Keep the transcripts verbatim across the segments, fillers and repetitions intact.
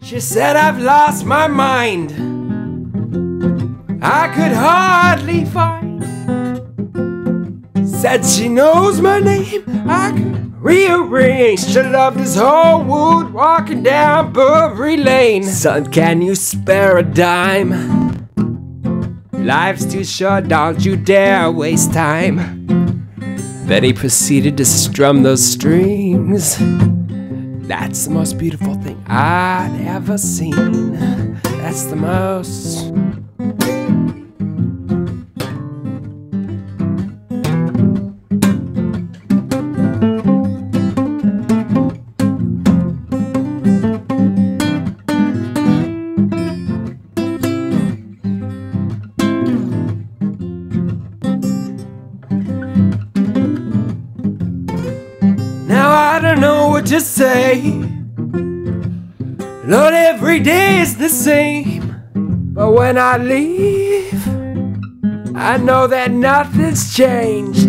She said I've lost my mind. I could hardly find. Said she knows my name. I could rearrange. She loved this whole wood walking down Burberry Lane. Son, can you spare a dime? Life's too short, don't you dare waste time. Then he proceeded to strum those strings. That's the most beautiful thing I'd ever seen. That's the most. Now I don't know what to say. Lord, every day is the same. But when I leave, I know that nothing's changed.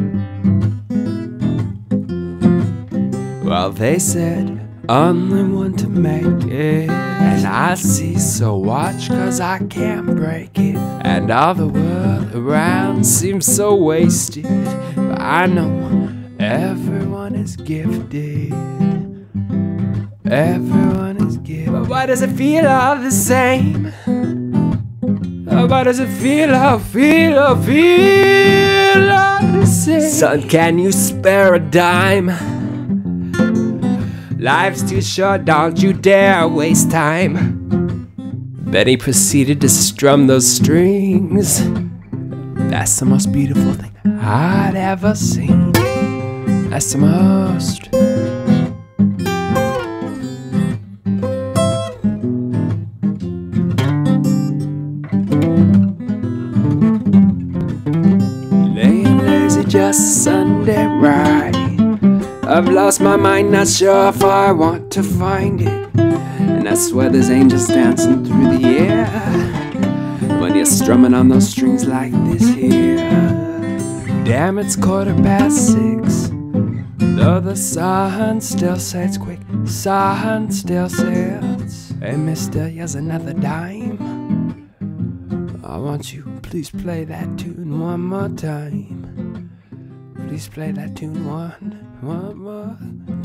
Well, they said, only one to make it. And I see, so watch, cause I can't break it. And all the world around seems so wasted. But I know everyone is gifted. Everyone is gifted. But why does it feel all the same? Oh, why does it feel, oh, feel, oh, feel all the same? Son, can you spare a dime? Life's too short, don't you dare waste time. Then he proceeded to strum those strings. That's the most beautiful thing I'd ever seen. That's the most. Laying lazy, just Sunday ride. I've lost my mind, not sure if I want to find it. And I swear there's angels dancing through the air when you're strumming on those strings like this here. Damn, it's quarter past six. Though the sun still sets quick, sun still sets. Hey mister, here's another dime. I want you, please play that tune one more time. Please play that tune one, one more